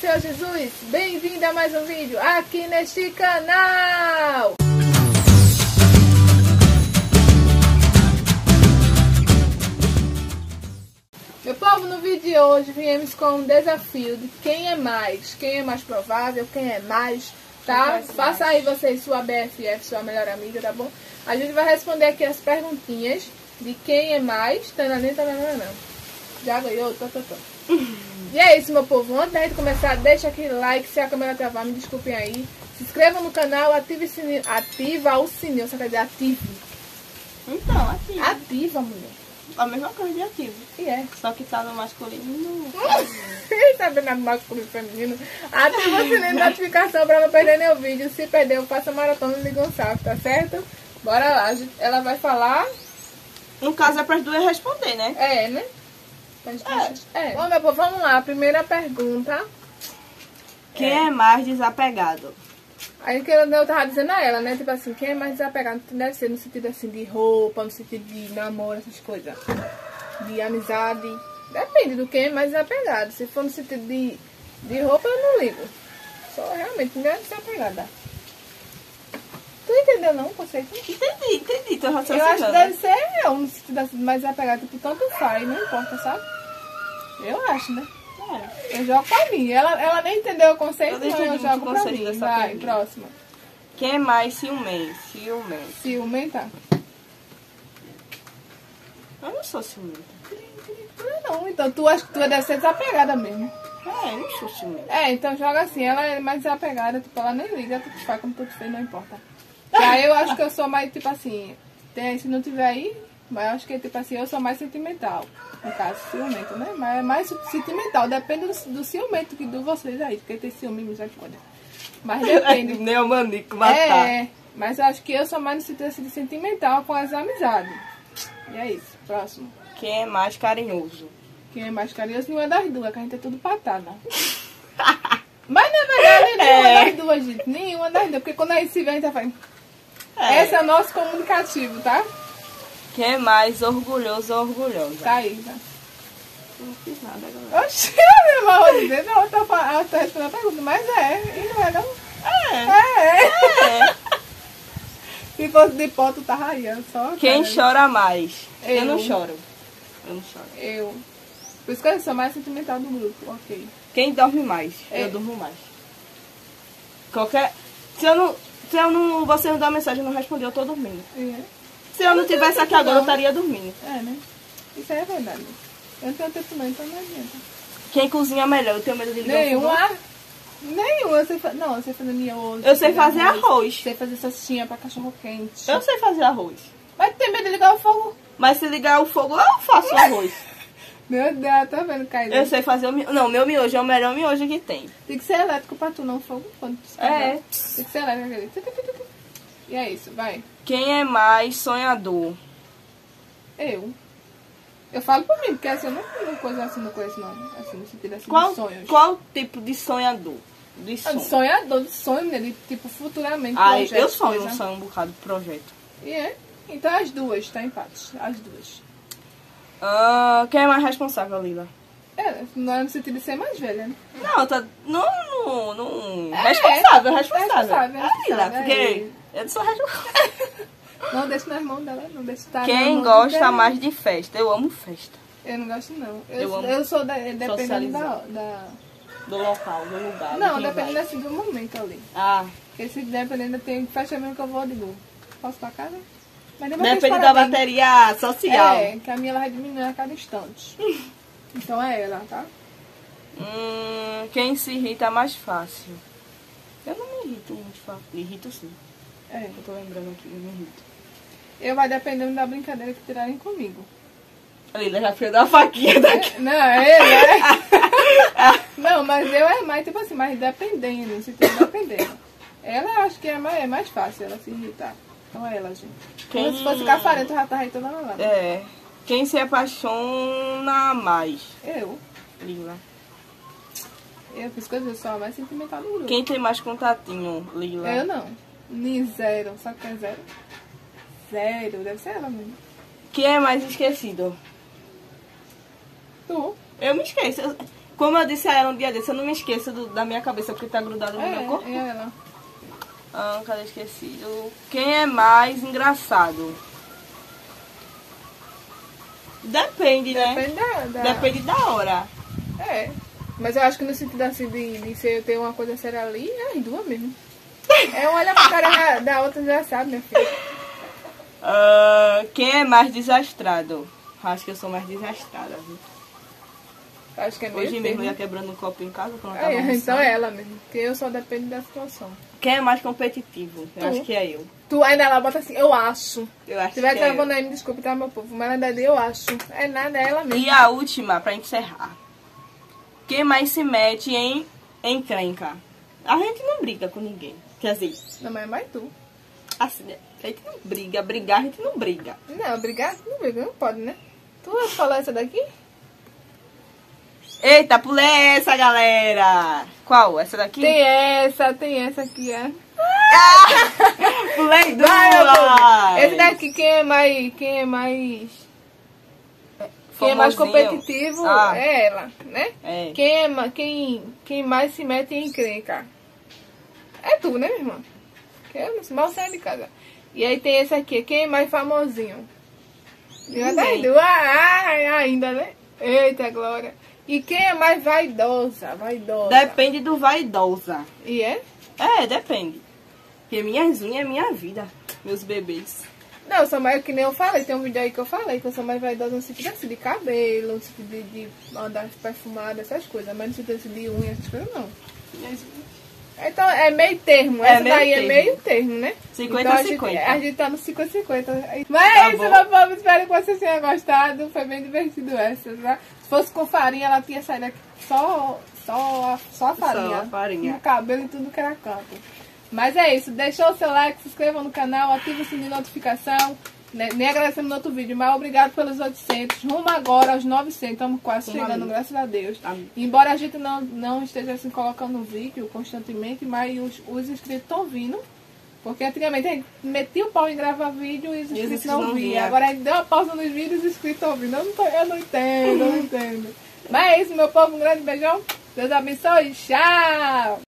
Senhor Jesus, bem-vindo a mais um vídeo aqui neste canal. Meu povo, no vídeo de hoje viemos com um desafio de quem é mais provável, quem é mais, tá? Faça aí vocês sua BFF, sua melhor amiga, tá bom? A gente vai responder aqui as perguntinhas de quem é mais, já ganhou, E é isso, meu povo. Antes da gente começar, deixa aquele like, se a câmera travar, me desculpem aí. Se inscreva no canal, ative o sininho, ativa o sininho, você quer dizer ative. Então, ativa. Ativa, mulher. A mesma coisa de ativo. E é. Só que tá no masculino. Tá vendo no masculino e feminino? Ativa o sininho de notificação pra não perder nenhum vídeo. Se perder, eu faço a maratona de Gonçalves, tá certo? Bora lá, ela vai falar. No caso é para as duas responder, né? É, né? Bom, meu povo, vamos lá. Primeira pergunta. Quem é mais desapegado? Aí que eu tava dizendo a ela, né? Tipo assim, quem é mais desapegado deve ser no sentido assim de roupa, no sentido de namoro, essas coisas. De amizade. Depende do quem é mais desapegado. Se for no sentido de roupa, eu não ligo. Só realmente não é desapegada. Tu entendeu não o conceito? Entendi. Tô Eu acho que deve ser eu, no sentido assim, mais desapegado. Tipo, tanto faz, não importa, sabe? Eu acho, né? É. Eu jogo pra mim. Ela nem entendeu o conceito, mas eu jogo pra mim. Vai, próxima. Quem é mais ciumento? Ciumenta? Eu não sou ciumenta. Não, então tu acha que tu deve ser desapegada mesmo. Eu não sou ciumenta. Então joga assim, ela é mais desapegada, tipo, ela nem liga, tu faz como tu fez, não importa. E aí eu acho que eu sou mais, tipo assim, se não tiver aí, mas eu acho que, tipo assim, eu sou mais sentimental. No caso, ciumento, né? Mas é mais sentimental, depende do ciumento que de vocês aí, porque tem ciúme, misericórdia. Mas depende. Nem o manico matar. Mas eu acho que eu sou mais no sentido assim, de sentimental com as amizades. E é isso, próximo. Quem é mais carinhoso? Quem é mais carinhoso? Nenhuma das duas, que a gente é tudo patada. Mas na verdade, nenhuma das duas, gente. Nenhuma das duas. Porque quando a gente se vê, a gente já faz. Esse é o nosso comunicativo, tá? Quem é mais orgulhoso ou orgulhosa? Tá aí, tá? Não fiz nada agora. Oxi, eu vou dizer, não, eu tô respondendo a pergunta, mas e não é não? Se fosse de pó, tu tá raiando só. Quem chora mais? Eu não choro. Eu não choro. Eu. Por isso que eu sou mais sentimental do grupo, ok. Quem dorme mais? Eu durmo mais. Se eu não você não dá mensagem e não responder, eu tô dormindo. Se eu não tivesse aqui agora, eu estaria dormindo. Né? Isso aí é verdade. Eu não tenho tempo não, então não adianta. Quem cozinha melhor? Eu tenho medo de ligar Nenhuma. Eu sei fazer miojo. Eu sei fazer arroz. Sei fazer salsichinha pra cachorro quente. Eu sei fazer arroz. Mas tem medo de ligar o fogo? Mas se ligar o fogo, eu faço o arroz. Meu Deus, tá vendo, Caio? Eu sei fazer o miojo. Não, meu miojo é o melhor miojo que tem. Tem que ser elétrico pra tu, não fogo. Tem que ser elétrico. E é isso, vai. Quem é mais sonhador? Eu falo por mim, porque assim, eu não coisa assim, não conheço não. Assim, no sentido assim, de sonhos. Qual tipo de sonhador? De sonho, né? De tipo, futuramente. Eu sonho um bocado de projeto. Então as duas, tá empate. As duas. Quem é mais responsável, Lila? Não é no sentido de ser mais velha, né? Não, tá. Não. Responsável. Lila, porque eu não sou responsável. Não deixa nas mãos dela, não deixa estar. Quem gosta mais de festa? Eu amo festa. Eu não gosto, não. Eu sou dependendo do local, do lugar. Não, dependendo assim do momento ali. Porque se dependendo, tem festa mesmo que eu vou, digo, posso pra casa? Depende da bateria social. Que a minha ela vai diminuir a cada instante. Então é ela, tá? Quem se irrita mais fácil? Eu não me irrito muito fácil. Me irrito sim. Eu tô lembrando aqui, eu me irrito. Eu vai dependendo da brincadeira que tirarem comigo. A Lila já fez uma faquinha daqui. Não, mas eu é mais, tipo assim, mais dependendo, se tem dependendo. Ela acho que é mais fácil ela se irritar. Então é ela, gente. Se fosse cafarenta, eu já tava aí toda lá. Quem se apaixona mais? Eu. Lila. Eu fiz coisas, eu sou a mais sentimental do grupo. Quem tem mais contatinho, Lila? Eu não. Nem zero. Sabe o que é zero? Zero. Deve ser ela mesmo. Quem é mais esquecido? Tu. Eu me esqueço. Como eu disse a ela um dia desse, eu não me esqueço da minha cabeça, porque tá grudado no meu corpo. Ela. Ah, cadê? Esquecido. Quem é mais engraçado? Depende, né? Depende da hora. É. Mas eu acho que no sentido assim de ser, ter uma coisa séria ali, é as duas mesmo. É um olha pra cara da outra, já sabe, minha filha. Quem é mais desastrado? Acho que eu sou mais desastrada, viu? Acho que é meio Hoje mesmo eu ia quebrando um copo em casa quando eu tava almoçando. Então é ela mesmo. Porque eu só dependo da situação. Quem é mais competitivo? Eu acho que é eu. Tu ainda ela bota assim, eu acho. Eu acho Se tiver gravando aí, me desculpe, tá, meu povo? Mas na verdade eu acho. É nada, é ela mesmo. E a última, pra encerrar. Quem mais se mete em encrenca? A gente não briga com ninguém. Quer dizer... Não, mas é mais tu. Assim, né? A gente não briga. Brigar, a gente não briga. Não, brigar não briga. Não pode, né? Tu falou essa daqui? Eita, pulei essa, galera. Qual? Essa daqui? Tem essa aqui, é. Pulei duas. Esse daqui, quem é mais competitivo é ela, né? É. Quem mais se mete em encrenca é tu, né, minha irmã? Que eu mal saio de casa. E aí tem esse aqui, quem é mais famosinho? Ainda, né? Eita, Glória. E quem é mais vaidosa? Depende do vaidosa. E é? É, depende. Porque minhas unhas é minha vida. Meus bebês. Não, eu sou mais, que nem eu falei, tem um vídeo aí que eu falei, que eu sou mais vaidosa no sentido assim, de cabelo, no sentido de andar perfumada, essas coisas. Mas no sentido assim, de unha, essas coisas não. Então é meio termo, essa daí é meio termo, né? 50-50. A gente tá no 50-50. Mas é isso, meu povo, espero que vocês tenham gostado. Foi bem divertido essa, tá? Se fosse com farinha, ela tinha saído aqui só a farinha. Só a farinha. No cabelo e tudo que era canto. Mas é isso, deixou o seu like, se inscreva no canal, ative o sininho de notificação. Nem agradecemos no outro vídeo, mas obrigado pelos 800. Rumo agora aos 900, estamos quase chegando, graças a Deus. Embora a gente não esteja assim colocando vídeo constantemente, mas os inscritos estão vindo. Porque antigamente a gente metia o pau em gravar vídeo e os inscritos não viam. Agora a gente deu uma pausa nos vídeos e os inscritos estão vindo. Eu não entendo. Mas é isso, meu povo, um grande beijão. Deus abençoe, tchau!